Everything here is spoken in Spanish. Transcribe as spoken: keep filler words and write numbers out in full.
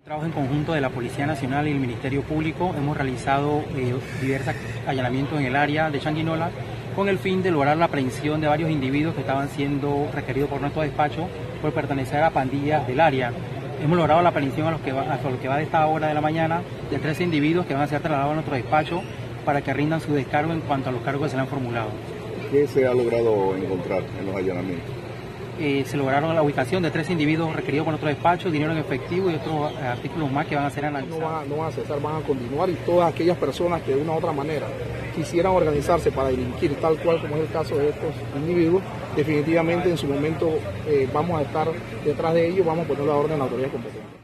Trabajo en conjunto de la Policía Nacional y el Ministerio Público. Hemos realizado eh, diversos allanamientos en el área de Changuinola con el fin de lograr la aprehensión de varios individuos que estaban siendo requeridos por nuestro despacho por pertenecer a pandillas del área. Hemos logrado la aprehensión a los que va, hasta lo que va de esta hora de la mañana de trece individuos que van a ser trasladados a nuestro despacho para que rindan su descargo en cuanto a los cargos que se le han formulado. ¿Qué se ha logrado encontrar en los allanamientos? Eh, se lograron la ubicación de tres individuos requeridos por nuestro despacho, dinero en efectivo y otros eh, artículos más que van a ser analizados. No van, a, no van a cesar, van a continuar, y todas aquellas personas que de una u otra manera quisieran organizarse para delinquir, tal cual como es el caso de estos individuos, definitivamente en su momento eh, vamos a estar detrás de ellos, vamos a poner la orden a la autoridad competente.